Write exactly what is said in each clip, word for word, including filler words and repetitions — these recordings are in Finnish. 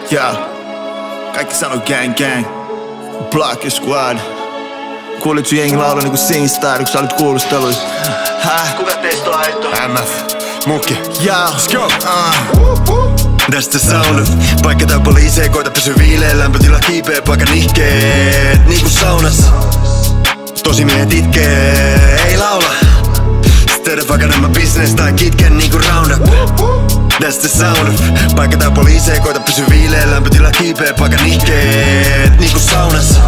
Yeah. Kaikki sanoo gang gang. Block ja squad. Kuulit sun jengi laulaa niinku SingStar, kun sä olit kuulusteluissa. Häh? Kuka teistä on aito? M F, Mukki. Yeah. Let's go! Uh. That's the sound of. Paikataan poliisee, koita pysy viileen. Lämpötila kiipee, paikan ihkeet niinku saunas. Tosi miehet itkee, ei laula. Steady fuckin nämä business tai kitken niinku roundup. That's the sound of. Paikataan poliisee, koita pysy viileen. Lämpötila kiipee, paikan ihkeet niinku saunas.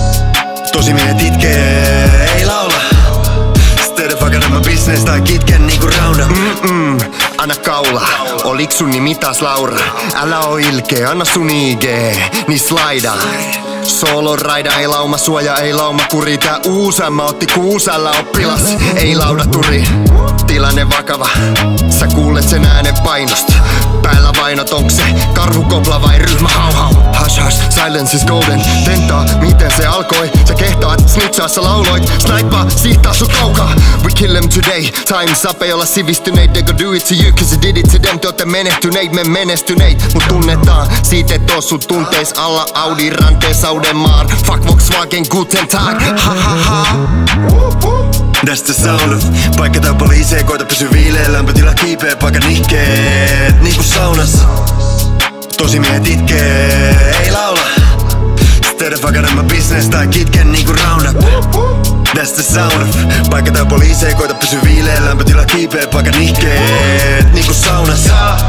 Tosi miehet itkee, ei laula. Steady fuckin nämä business tai kitken niinku roundup. Mm-mm, anna kaula. Oliks sun nimi taas Laura? Älä oo ilkeä, anna sun I G, niin slaidaa. Solo raida, ei lauma suoja, ei lauma kuri. Tää uusämmä otti kuusalla oppilas, ei laudaturi. Tilanne vakava, sä kuulet sen äänen painosta. Päällä vainot, onks se karhukopla vai ryhmä hauhau? Hush hush, silence is golden. Tentaa, miten se alkoi. Sä kehtaat, snitchaa sä lauloit. Snipaa, siihtaa sun kaukaa. We kill them today, time's up. Ei olla sivistyneet, they go do it to you cause you did it to them. Te ootte menehtyneet, me menestyneit. Mut tunnetaan, siitä et oo sun tunteis alla. Audi ranteessa Uudenmaan. Fuck Volkswagen, guten tag. Ha ha ha. That's the sound of. Paikataan poliisee, koita pysy viileen. Lämpötila kiipee, paikan ihkeet niinku saunas. Tosi miehet itkee, ei laula. Steady fuckin nämä business tai kitken niinku roundup. That's the sound of. Paikataan poliisee, koita pysy viileen. Lämpötila kiipee, paikan ihkeet niinku saunas.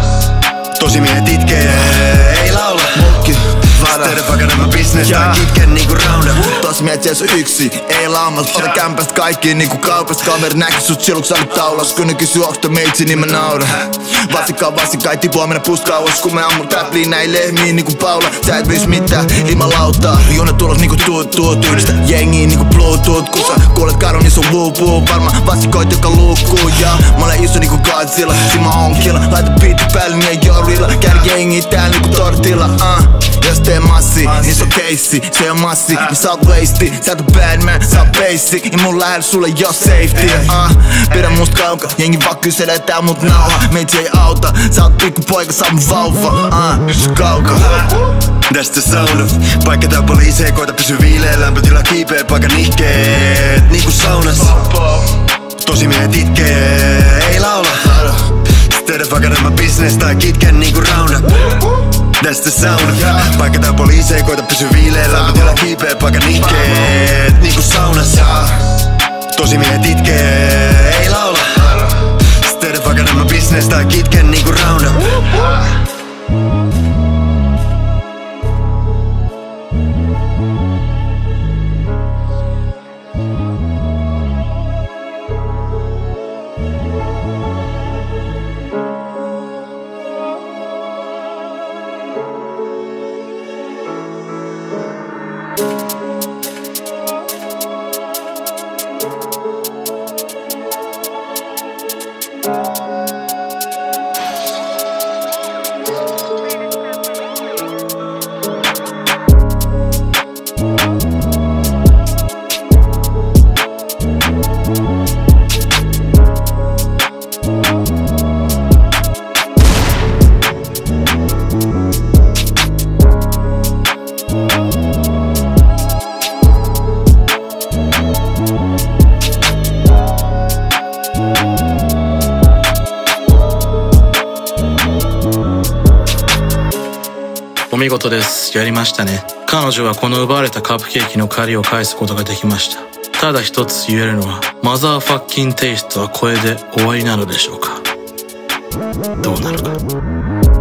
Tosi miehet itkee, ei laula. Mukki. Steady fuckin nämä business tai kitken niinku roundup. Tos miet jäis yksi, ei laumas. Ota kämpästä kaikkiin niinku kaupasta. Kaveri näki sut silloin kun sä olit taulas. Kun ne kysy onks meitsi, niin mä nauran. Vasikkaa vasikkaa, ei tipua mennä puskauas. Kun me ammun täpliin näin lehmiin niinku Paula. Sä et vis mitään ilman lautaa. Jone tulos niinku tuut tuut. Yhdistä jengiin niinku bluetooth. Kun sä kuulet kadon niin sun woo woo. Varma vasikoit joka luukkuu. Ja mä olen iso niinku Godzilla. Sima on killa. Laita beatti päälle niin ei oo rilla. Käydä jengiä täällä niinku tortilla. uh. Jos tee massi, niin se on keissi. Se on massi, niin sä oot wasted. Sä oot bad man, sä oot basic. Ja mun lähellä sulle ei oo safety. uh. Pidä musta kauka, jengi vaan kyselee tää mut nauha. Meitsi ei auta, sä oot pikku poika, sä oot mun vauva. uh. Pysy kauka. That's the sound of. Paikataan poliisee, koita pysy viileen. Lämpötila kiipee, paikan ihkeet niinku saunas. Tosi miehet itkee, ei laula. Steady fuckin nämä business tai kitken niinku roundup. That's the sound of. Paikataan poliisee, koita pysy viileen. Lämpötila kiipee, paikan ihkeet niinku saunas. Tosi miehet itkee, ei laula. Steady fuckin nämä business tai kitken niinku roundup. お見事です。やりましたね。彼女はこの奪われたカップケーキの借りを返すことができました。ただ一つ言えるのは、マザーファッキンテイストはこれで終わりなのでしょうか。どうなるか。